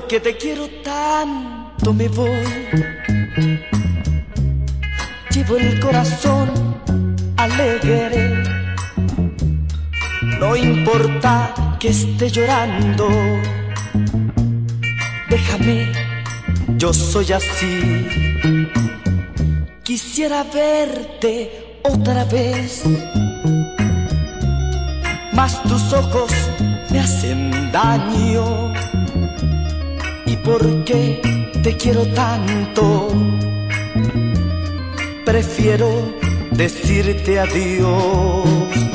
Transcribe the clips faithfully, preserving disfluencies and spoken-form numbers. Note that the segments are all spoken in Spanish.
porque te quiero tanto me voy. Llevo el corazón alegre, no importa que esté llorando. Déjame, yo soy así. Quisiera verte otra vez, mas tus ojos me hacen daño. Y porque te quiero tanto, prefiero decirte adiós.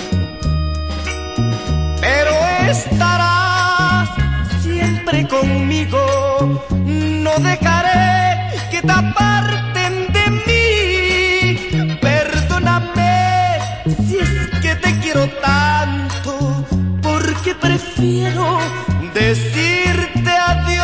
Pero estarás siempre conmigo, no dejaré que te aparten de mí. Perdóname si es que te quiero tanto, porque prefiero decirte adiós.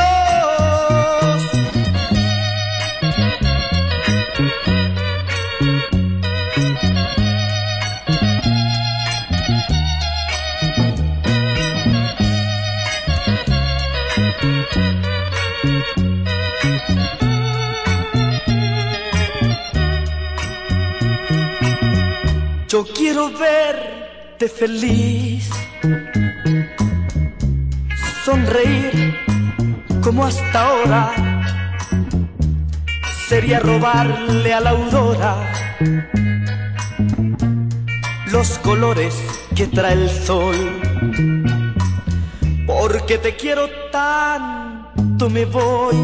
Yo quiero verte feliz, sonreír como hasta ahora. Sería robarle a la aurora los colores que trae el sol. Porque te quiero tanto me voy.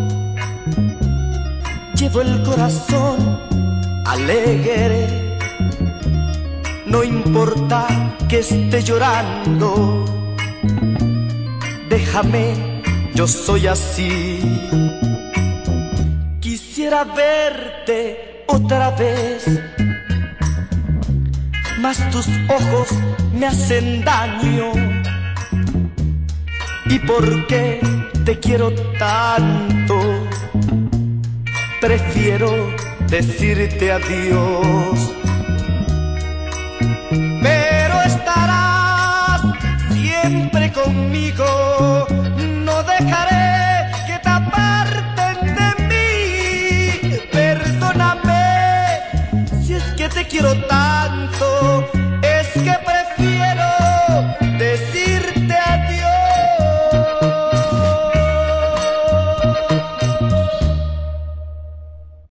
Llevo el corazón alegre, no importa que esté llorando. Déjame, yo soy así. Quisiera verte otra vez, mas tus ojos me hacen daño. Y porque te quiero tanto, prefiero decirte adiós. Pero estarás siempre conmigo,